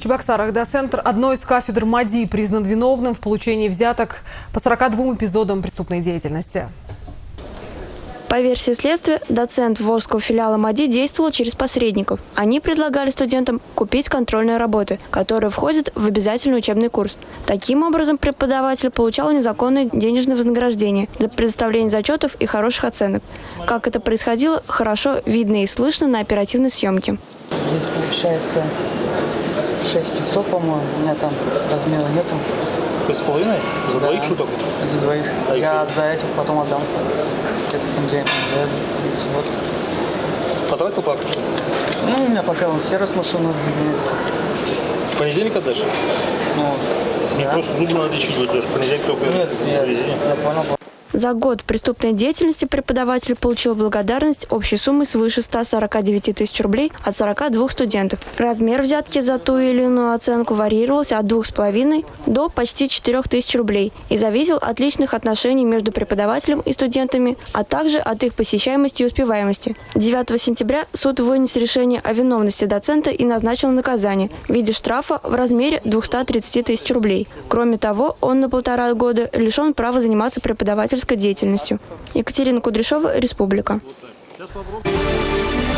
В Чебоксарах доцент одной из кафедр МАДИ признан виновным в получении взяток по 42 эпизодам преступной деятельности. По версии следствия, доцент Волжского филиала МАДИ действовал через посредников. Они предлагали студентам купить контрольные работы, которые входят в обязательный учебный курс. Таким образом, преподаватель получал незаконное денежное вознаграждение за предоставление зачетов и хороших оценок. Как это происходило, хорошо видно и слышно на оперативной съемке. Здесь получается 6500, по-моему. У меня там размера нету. 6,5? За двоих шуток? За двоих. А я еще? за этих потом отдам. Это понедельник. Вот. Потратил пару что? Ну, у меня пока он сервис машину надо загонять. В понедельник отдашь? Ну, Не да. просто зубы надо лечить будешь. В понедельник только Нет, завезение. я понял. За год преступной деятельности преподаватель получил благодарность общей суммы свыше 149 тысяч рублей от 42 студентов. Размер взятки за ту или иную оценку варьировался от 2,5 до почти 4 тысяч рублей и зависел от личных отношений между преподавателем и студентами, а также от их посещаемости и успеваемости. 9 сентября суд вынес решение о виновности доцента и назначил наказание в виде штрафа в размере 230 тысяч рублей. Кроме того, он на 1,5 года лишен права заниматься преподавательской деятельностью. Екатерина Кудряшова, Республика.